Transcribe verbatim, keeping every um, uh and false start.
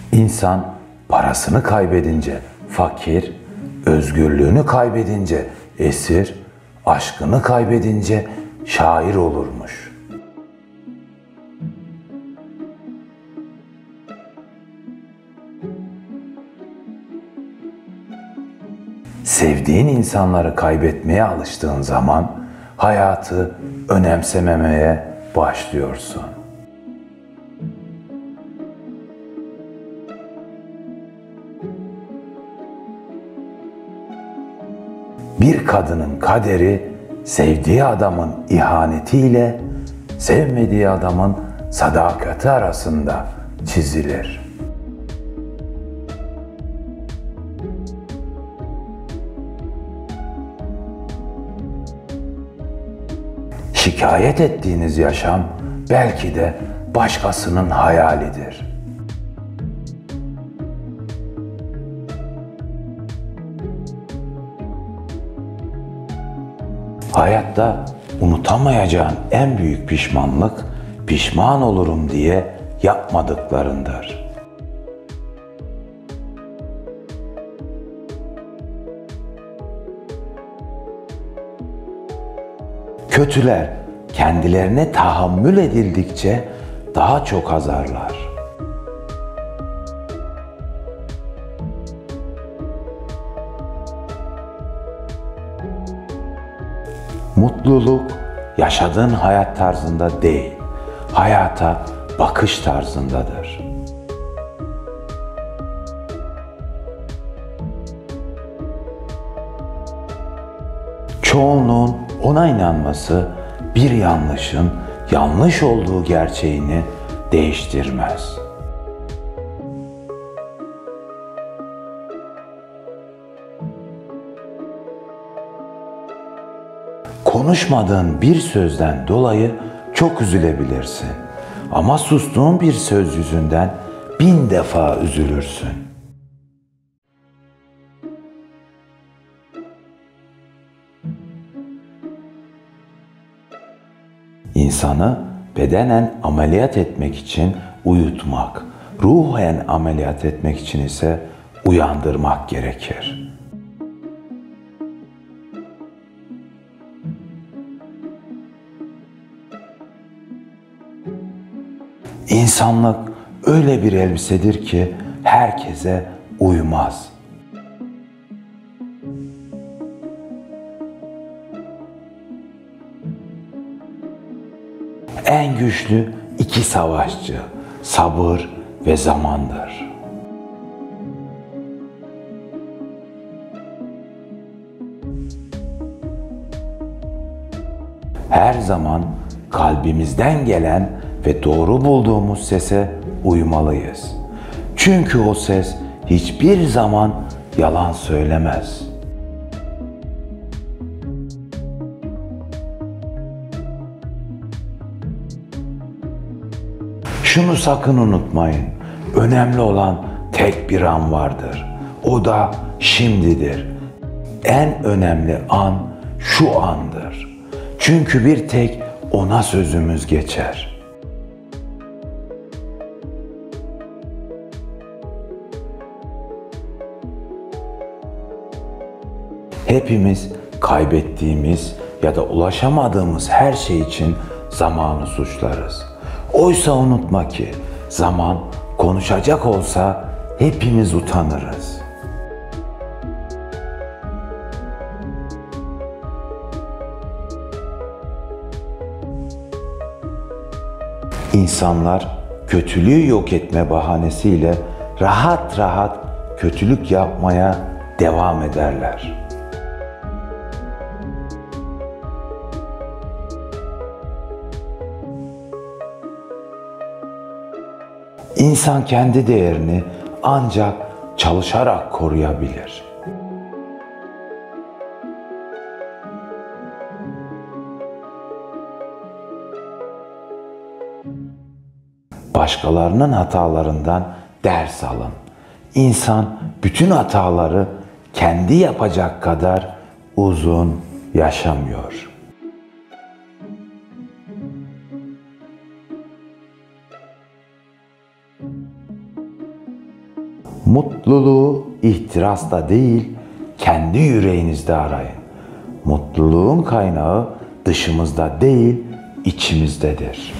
İnsan parasını kaybedince fakir, özgürlüğünü kaybedince esir, aşkını kaybedince şair olurmuş. Sevdiğin insanları kaybetmeye alıştığın zaman hayatı önemsememeye başlıyorsun. Bir kadının kaderi sevdiği adamın ihanetiyle sevmediği adamın sadakati arasında çizilir. Şikayet ettiğiniz yaşam belki de başkasının hayalidir. Hayatta unutamayacağın en büyük pişmanlık, pişman olurum diye yapmadıklarındır. Kötüler kendilerine tahammül edildikçe daha çok azarlar. Mutluluk yaşadığın hayat tarzında değil, hayata bakış tarzındadır. Çoğunluğun ona inanması bir yanlışın yanlış olduğu gerçeğini değiştirmez. Konuşmadığın bir sözden dolayı çok üzülebilirsin. Ama sustuğun bir söz yüzünden bin defa üzülürsün. İnsanı bedenen ameliyat etmek için uyutmak, ruhen ameliyat etmek için ise uyandırmak gerekir. İnsanlık öyle bir elbisedir ki herkese uymaz. En güçlü iki savaşçı, sabır ve zamandır. Her zaman kalbimizden gelen ve doğru bulduğumuz sese uymalıyız. Çünkü o ses hiçbir zaman yalan söylemez. Şunu sakın unutmayın. Önemli olan tek bir an vardır. O da şimdidir. En önemli an şu andır. Çünkü bir tek ona sözümüz geçer. Hepimiz kaybettiğimiz ya da ulaşamadığımız her şey için zamanı suçlarız. Oysa unutma ki zaman konuşacak olsa hepimiz utanırız. İnsanlar kötülüğü yok etme bahanesiyle rahat rahat kötülük yapmaya devam ederler. İnsan kendi değerini ancak çalışarak koruyabilir. Başkalarının hatalarından ders alın. İnsan bütün hataları kendi yapacak kadar uzun yaşamıyor. Mutluluğu ihtirasla değil, kendi yüreğinizde arayın. Mutluluğun kaynağı dışımızda değil, içimizdedir.